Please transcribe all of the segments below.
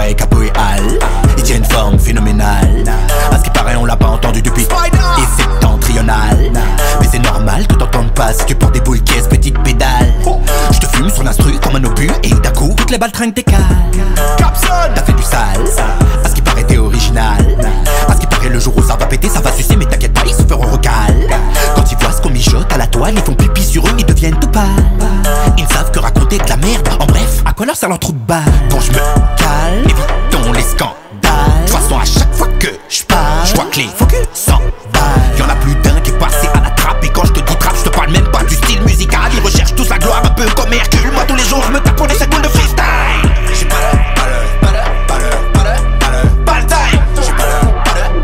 paraît, Capo et Al, il tient une forme phénoménale. À ce qui paraît, on l'a pas entendu depuis et septentrional. Mais c'est normal que t'entendes pas si tu portes des boules caisses, petites pédales. Je te fume sur l'instru comme un obus et d'un coup, toutes les balles trinquent tes cales. T'as fait du sale, à ce qui paraît t'es original. À ce qui paraît le jour où ça va péter, ça va sucer, mais t'inquiète pas, ils se feront recal. Quand ils voient ce qu'on mijote à la toile, ils font pipi sur eux, ils deviennent tout pâles. Ils ne savent que raconter de la merde, en bref, à quoi leur sert leur trou de balle. Quand je me calme, évitons les scandales. De toute façon à chaque fois que je parle, je vois que les focus s'emballent. Y'en a plus d'un qui est passé à la trappe. Et quand je te dis trappe, je te parle même pas du style musical. Ils recherchent tous la gloire un peu comme Hercule. Moi tous les jours je me tape pour des secondes de freestyle. J'ai pas le time. J'ai pas le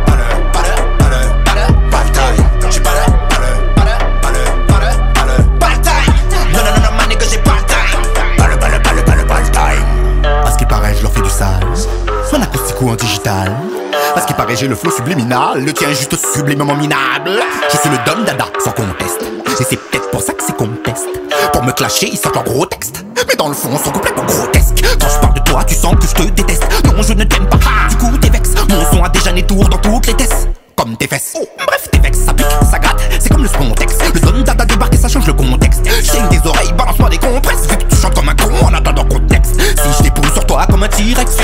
time. Non, ma nigga, j'ai pas le time. À ce qui paraît, je leur fais du sale, soit en acoustique ou en digital. À ce qui paraît, j'ai le flow subliminal, le tien est juste sublimement minable. Je suis le Don Dada, sans conteste. Et c'est peut-être pour ça que c'est conteste. Pour me clasher, ils sortent en gros texte. Mais dans le fond, ils sont complètement grotesques. Quand je parle de toi, tu sens que je te déteste. Non, je ne t'aime pas, du coup t'es vexe. Mon son a déjà tour dans toutes les tests. Comme tes fesses. Bref, tes vex, ça pique, ça gratte. C'est comme le spontex. Le Don Dada débarque et ça change le contexte. Saigne des oreilles, balance-moi des compresses. Vu que tu chantes comme un con en attendant contexte. Si je dépoule sur toi comme un T-Rex,